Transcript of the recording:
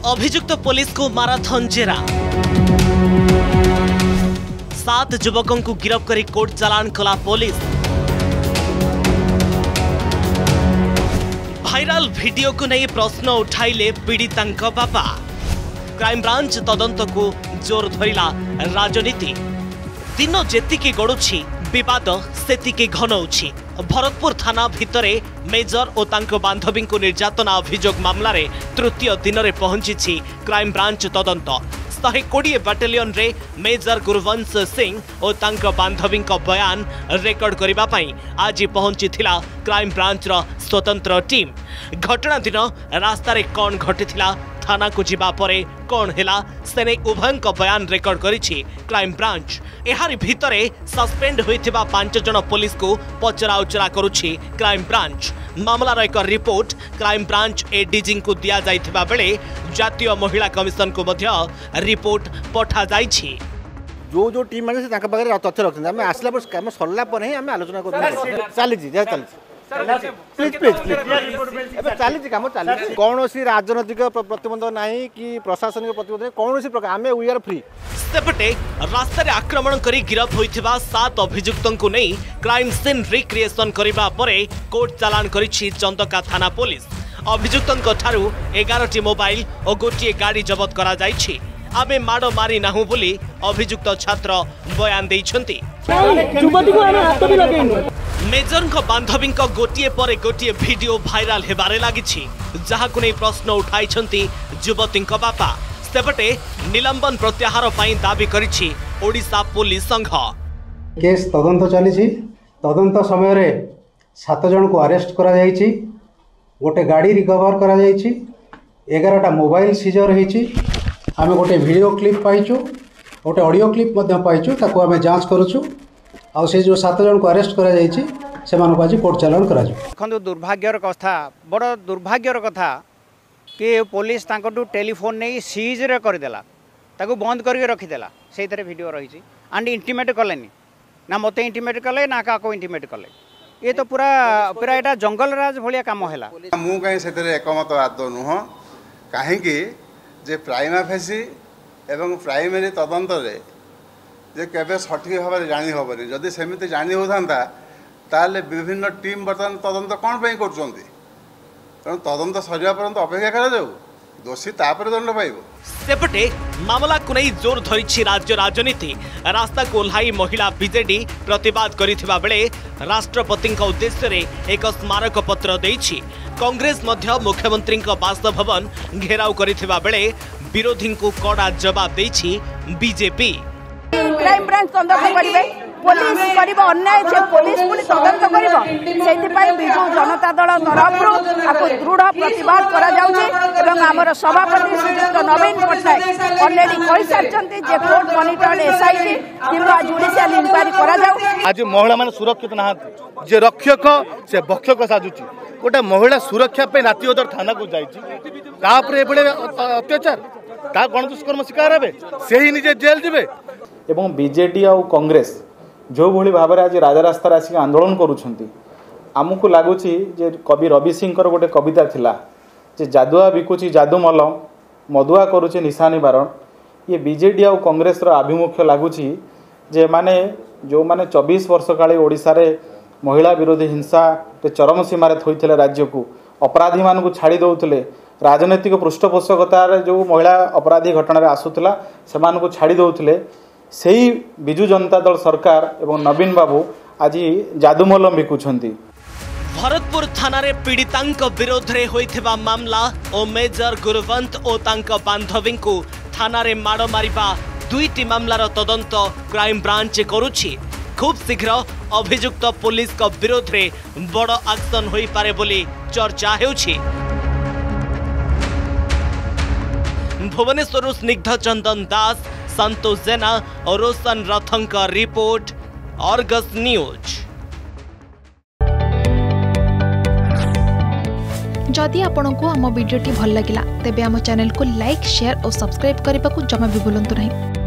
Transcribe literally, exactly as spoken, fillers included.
अभियुक्त पुलिस को माराथन जेरा सात युवकों को गिरफ्त कर कोर्ट चालान कला पुलिस। भाइराल वीडियो को नहीं प्रश्न उठाइले पीड़िता बापा। क्राइम ब्रांच तदंत को जोर धरिला राजनीति। दिन जेतिकी गड़ुछि विवाद सेतिकी घनौछि। भरतपुर थाना भितरे मेजर और तांको बांधवी को निर्यातना अभियोग मामला रे तृतीय दिन में पहुंची क्राइम ब्रांच तदंत। शहे कोड़े बाटालियन रे मेजर गुरवंश सिंह और तांको बांधवी बयान रेकर्ड करबा पई आज पहुंची थिला क्राइम ब्रांच रो स्वतंत्र टीम। घटना दिन रास्ता रे कौन घटिथिला, थाना को जीवा परे कौन हैला सेने उभयंक बयान रेकर्ड करिछि क्राइम ब्रांच। एहार भितरे सस्पेंड होइथिबा पांच जन पुलिस को पचरा उचरा करुछि क्राइम ब्रांच। मामलार एक रिपोर्ट क्राइम ब्रांच एडीजी को दिया जाइथिबा बेले जातीय महिला कमिशन को मध्य रिपोर्ट पठा जाइछि। जो जो टीम माने से ताका पाखरे तथ्य रखथि हम आसला पर काम सरला पर ही हम आलोचना करथि। चली जी जा चली प्लीज प्लीज प्लीज चली काम चली। कौन सी राजनीतिक प्रतिबंध नहीं कि प्रशासनिक प्रतिबंध कौन सी प्रकार आमे वी आर फ्री। सेपटे रास्ता रे आक्रमण करी गिरफ्त होइथिबा सात अभियुक्तों को नहीं क्राइम सीन रिक्रिएशन करिबा परे कोर्ट चालान करिछि चंदका थाना पुलिस। अभियुक्तों ठारू एगारटी मोबाइल और गोटे गाड़ी जबत करा जाइछि। आमे माड़ मारी नाहु बोली अभियुक्त छात्र बयान देइछंती। मेजर बांधवी गोटे पर गोटे वीडियो भाइराल हेबारे लागिछि, जहाकु नै प्रश्न उठाइछंती युवती बापा। सेपटे निलंबन प्रत्याहार पई दाबी करिछि ओडिशा पुलिस संघ। केस तदंत चली। तदंत समय रे सात जन को अरेस्ट करा जाइछि, गोटे गाड़ी रिकवर करा जाइछि, एगारटा मोबाइल सीजर होइछि। आमे गोटे वीडियो क्लिप पाइछु, गोटे ऑडियो क्लिप मध्य पाइछु, ताको आमे जांच करूछु। आ से जो सात जन को अरेस्ट करा जाइछि सेमानको आज कोर्ट चालान करा जो। देखो दुर्भाग्यर कथा, बड़ दुर्भाग्यर कथा कि पुलिस तांकटू टेलीफोन नहीं सीज रे करदेला, ताको बंद करके रखीदेला। से वीडियो रही एंड इंटीमेट कलेनी ना, मते इंटीमेट कले ना का को इंटीमेट कले। ये तो पूरा पूरा एटा जंगल राज भलिया काम हैला। मु कहीं से एकमत आदो नुह कहीं जे प्राइमा फेसी एवं प्राइमरी तदंत रे जे केबे सठिक भाव जानी हेनी। जदि सेमिति जानी होता ताले विभिन्न टीम बर्तमान तदंत कौन पे कर तदंत सरिया पर्यंत अपेक्षा करा जाऊ, दोषी तापर दंड पाइबो। सेपटे मामला को नहीं जोर धरिछि राज्य राजनीति। रास्ता को ओह्लाई महिला बीजेडी प्रतिवाद करिथिबा बेले राष्ट्रपति उद्देश्य रे एक स्मारक पत्र देइछि। कांग्रेस मध्य मुख्यमंत्री बासभवन घेराव करिथिबा बेले विरोधी को कड़ा जवाब देइछि बीजेपी। क्राइम ब्रांच तदंत करिवे, पुलिस करिबो अन्याय जे पुलिस पुलिस तदंत करिबो। सेति पई बिजु जनता दल तरफरु आको दृढ़ प्रतिवाद करा जाउछि एवं हमर सभापति श्रीयुक्त नवीन पटनायक ऑलरेडी कहि सारचंती जे कोर्ट मॉनिटर्ड एसआईटी किंबा जुडिशियल इंक्वायरी करा जाउ। आज महिला माने सुरक्षित ना, जे रक्षक से भक्षक साजुछि। गोटे महिला सुरक्षा पे नातियोदर थाना को जाइछि, तापरे एबळे अत्याचार ता गण दुष्कर्म शिकार हेबे, से ही निजे जेल जिबे। एवं बीजेडी और कांग्रेस जो भली भाव में आज राजरास्तार आसिक आंदोलन करुँच आमको लगुच कवि रवि सिंह गोटे कविता थिला जे जादुआ बिकुची जादू मलम मदुआ करुचे निशा निवारण। ये बीजेडी और कांग्रेस आभिमुख्य लगुच जे माने जो माने चौबीस वर्ष काले ओडिशा रे महिला विरोधी हिंसा चरम सीमार थोइथिले, राज्य को अपराधी मान को छाड़ी दौले, राजनैतिक पृष्ठपोषकतार जो महिला अपराधी घटना आसूला से छाड़ी दौले। सेही बिजु जनता दल सरकार एवं नवीन बाबू आज जादूमलम बिकुछंती। भरतपुर थाना रे पीड़ितांक विरोध रे होइथिबा मामला ओ मेजर गुरवंत ओ तांक बांधवी को थाना रे माड़ मारिबा दुईटी मामलार तदंत क्राइम ब्रांच करुछि। खूब शीघ्र अभियुक्त पुलिस का विरोध रे बड़ एक्शन होई पारे बोली चर्चा हेउछि। भुवनेश्वर स्निग्ध चंदन दास, संतोष जेना और रोशन रथं का रिपोर्ट, आर्गस न्यूज। जदि आपंक आम भिडी भल लगा तेब आम चैनल को लाइक, शेयर और सब्सक्राइब करने को जमा भी भूलु नहीं।